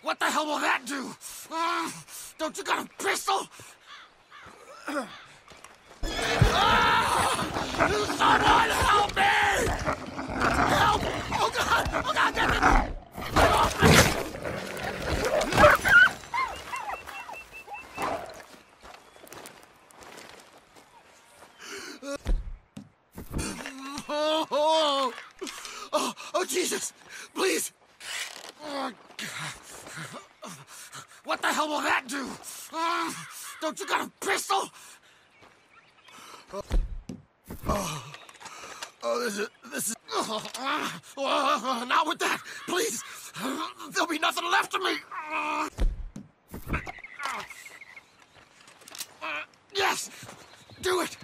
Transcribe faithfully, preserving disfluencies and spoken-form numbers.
What the hell will that do? Uh, don't you got a pistol? Ah! Someone help me! Help! Oh God! Oh God! Get me! Get off me! Oh, oh, oh, oh, Jesus! Please! Oh, God. What the hell will that do? Uh, don't you got a pistol? Oh, oh, oh this is this is. Oh, oh, not with that, please. There'll be nothing left of me. Uh, uh, yes, do it.